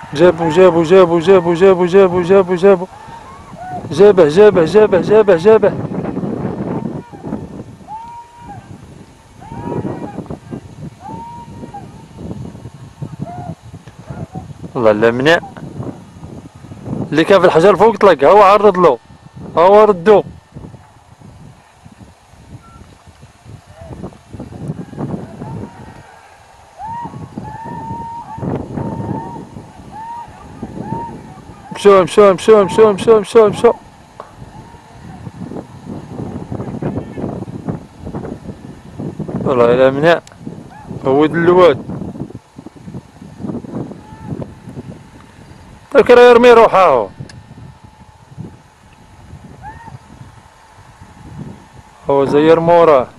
جابوا جابوا جابوا جابوا جابوا جابوا جابوا جابوا جابه جابه جابه جابه جابه. والله لا منيع اللي كان في الحجر فوق طلق، هو عرض له، هو ردو. مشوا مشوا مشوا مشوا مشوا مشوا مشوا. والله لا منيع هو اللواد. تذكر يرمي روحه، هو زير موراه.